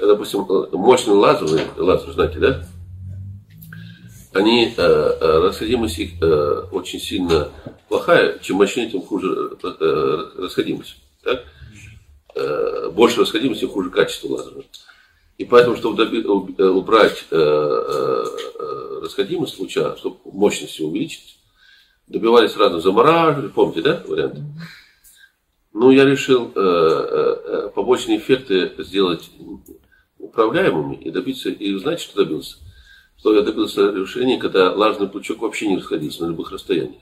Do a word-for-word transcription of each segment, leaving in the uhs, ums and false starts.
допустим, мощный лазер, лазер, знаете, да? Они, расходимость их очень сильно плохая. Чем мощнее, тем хуже расходимость. Так? Больше расходимости, тем хуже качество лазера. И поэтому, чтобы убрать расходимость луча, чтобы мощность его увеличить, добивались разных замораживаний, помните, да, вариант? Ну, я решил побочные эффекты сделать управляемыми и добиться, и знаете, что добился? Что я добился решения, когда лазерный пучок вообще не расходился на любых расстояниях.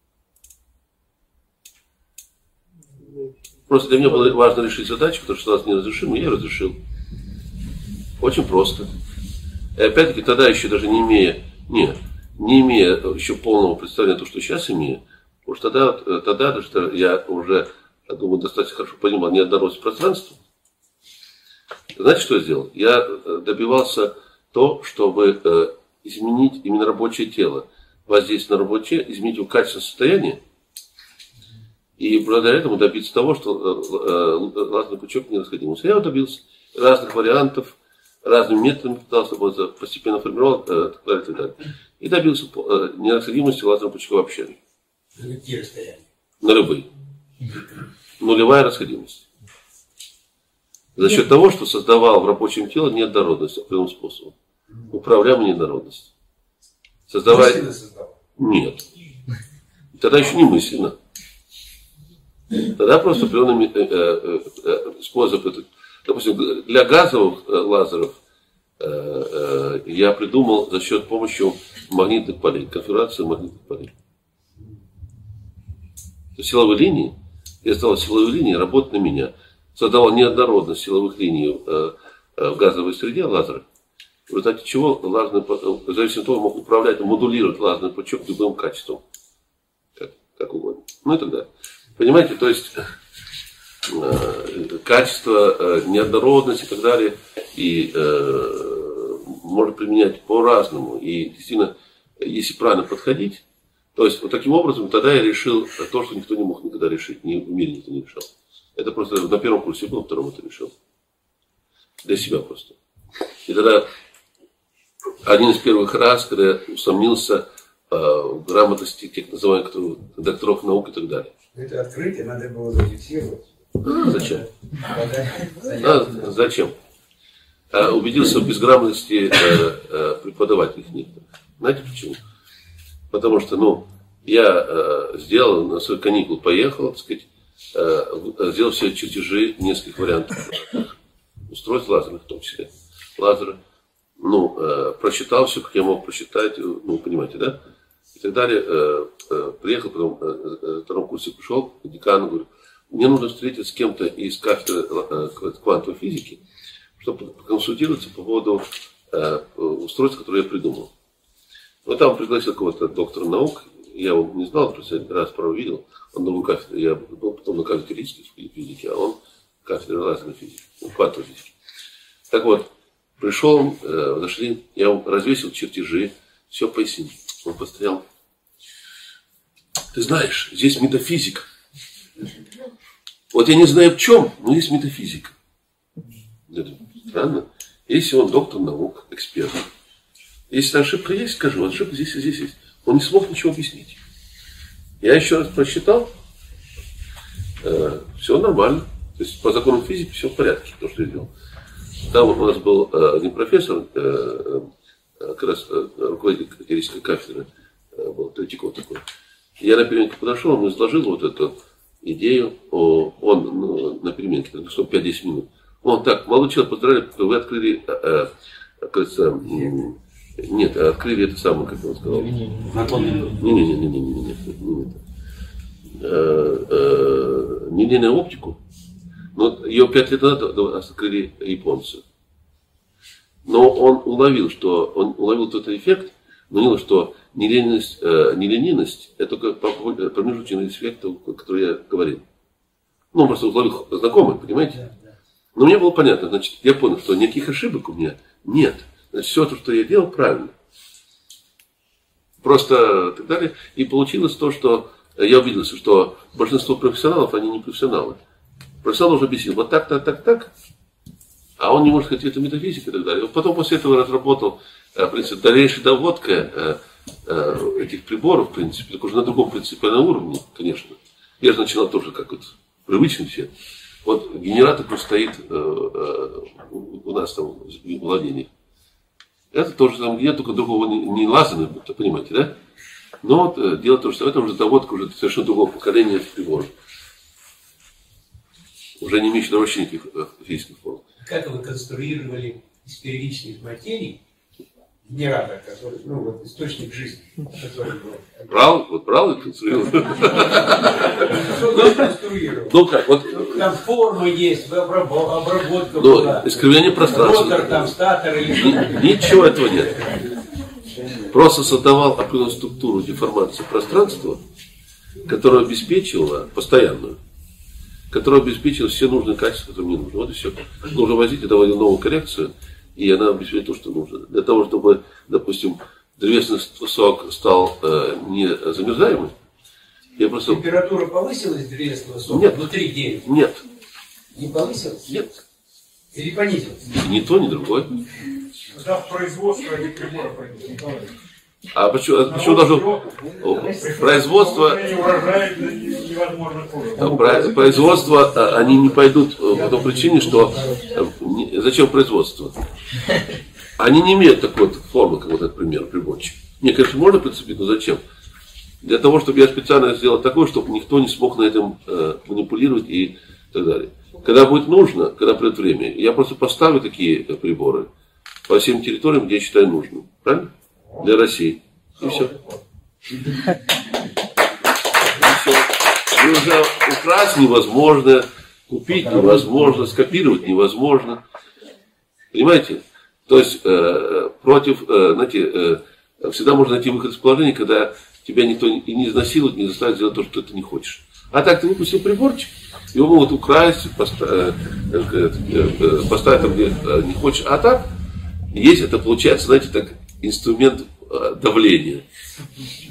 Просто для меня было важно решить задачу, потому что лазер неразрешимый, и я разрешил. Очень просто. И опять-таки, тогда еще даже не имея, нет, не имея еще полного представления того, что сейчас имею, потому что тогда, тогда даже я уже, я думаю, достаточно хорошо понимал неоднородность пространства. Знаете, что я сделал? Я добивался то, чтобы изменить именно рабочее тело, воздействие на рабочее, изменить его качественное состояние, и благодаря этому добиться того, что лазерный пучок не расходился. Я добился разных вариантов, разными методами пытался, постепенно формировал и так далее, и так далее. И добился нерасходимости лазерного пучка вообще. На какие расстояния? На любые. Нулевая расходимость. За счет того, что создавал в рабочем теле неоднородность определенным способом. Управляемую неоднородность. Создавая... Мысленно создавал? Нет. Тогда еще не мысленно. Тогда просто определенными способами. Допустим, для газовых лазеров я придумал за счет помощи магнитных полей, конфигурации магнитных полей. Силовые линии, я сделал силовые линии, работать на меня. Создавал неоднородность силовых линий в газовой среде лазера. В результате чего лазерный, в зависимости от того, мог управлять, модулировать лазерный пучок любым качеством. Как, как угодно. Ну и так далее. Понимаете, то есть э, качество, э, неоднородность и так далее, и э, можно применять по-разному. И действительно, если правильно подходить, то есть вот таким образом тогда я решил то, что никто не мог никогда решить, ни в мире никто не решал. Это просто на первом курсе был, на втором это решил. Для себя просто. И тогда один из первых раз, когда я усомнился э, в грамотности тех называемых докторов наук и так далее. Это открытие надо было зафиксировать. А, зачем? А, зачем? А, убедился в безграмотности э, э, преподавателей некоторых. Знаете почему? Потому что, ну, я э, сделал на свой каникул, поехал, так сказать, э, сделал все чертежи, нескольких вариантов устройств лазерных, в том числе лазера. Ну, э, прочитал все, как я мог прочитать, ну, понимаете, да? И так далее. Э, э, приехал, потом э, э, в втором курсе пришел к декану, говорю, мне нужно встретиться с кем-то из кафедры э, квантовой физики, чтобы поконсультироваться по поводу э, устройств, которые я придумал. Вот там пригласил какого-то доктора наук, я его не знал, просто раз пару видел, он был на кафедре, я был потом на кафедре теоретической физики, а он кафедре лазерной физики, квантовой физики. Так вот, пришел, э, зашли, я ему развесил чертежи, все пояснил. Он постоял. Ты знаешь, здесь метафизика. Вот я не знаю в чем, но есть метафизика. Странно. Если он доктор наук, эксперт. Если ошибка есть, скажу, ошибка здесь и здесь есть. Он не смог ничего объяснить. Я еще раз прочитал. Э, все нормально. То есть по законам физики все в порядке, то, что я делал. Там у нас был э, один профессор, э, э, как раз э, руководитель теоретической кафедры, э, был Третьяков такой. Я на переменке подошел, он изложил вот эту идею. О, он ну, на переменке, что пять-десять минут. Он так, молодой человек, поздравляю, вы открыли, э, э, кажется, э, нет, открыли это самое, как он сказал. Не-не-не-не-не-не-не. Нелинейную оптику. Но ее пять лет назад открыли японцы. Но он уловил, что он уловил тот эффект, но не что нелинейность, э, нелинейность это только промежуточный эффект, о котором я говорил. Ну, он просто уловил знакомый, понимаете? Но мне было понятно, значит, я понял, что никаких ошибок у меня нет. Значит, все то, что я делал, правильно. Просто так далее. И получилось то, что я убедился, что большинство профессионалов, они не профессионалы. Профессионал уже объяснил, вот так, так, так, так. А он не может хотеть, это метафизика и так далее. Потом после этого разработал, в принципе, дальнейшая доводка этих приборов, в принципе, только уже на другом принципиальном уровне, конечно. Я же начинал тоже как вот привычный все. Вот генератор, который стоит у нас там в владении. Это тоже там нет, только другого не, не лазерный, понимаете, да? Но вот дело в том, что это уже доводка уже совершенно другого поколения приборов. Уже не имеющих вообще никаких физических форм. Как вы конструировали из первичных материй генератор, который, ну, вот источник жизни, который был. Брал, вот брал и конструировал. Ну как, вот. Там форма есть, обработка была. Искривление пространства. Ротор, там, статор или что-то. Ничего этого нет. Просто создавал определенную структуру деформации пространства, которая обеспечивала постоянную, которая обеспечивала все нужные качества, которые мне нужны. Вот и все. Нужно возить, это вводил новую коррекцию, и она обеспечивает то, что нужно. Для того, чтобы, допустим, древесный сок стал э, не замерзаемый, я просто... Температура повысилась древесного сока? Нет. Внутри дерева? Нет. Не повысилась? Нет. Или понизилась? Ни то, ни другое. Да, в производство этих приборов пойдет. А почему, а почему должно производство, производство, они не пойдут по той причине, что зачем производство? Они не имеют такой вот формы, как вот этот пример приборчик. Не, конечно, можно прицепить, но зачем? Для того, чтобы я специально сделал такое, чтобы никто не смог на этом э, манипулировать и так далее. Когда будет нужно, когда придет время, я просто поставлю такие приборы по всем территориям, где я считаю нужным. Правильно? Для России. И все. И все. И уже украсть невозможно, купить невозможно, скопировать невозможно. Понимаете? То есть э, против, э, знаете, э, всегда можно найти выход из положения, когда тебя никто и не изнасилует, не заставит делать то, что ты не хочешь. А так ты выпустил приборчик, его могут украсть, поставить, поставить там, где не хочешь. А так, есть это получается, знаете, так, инструмент давления.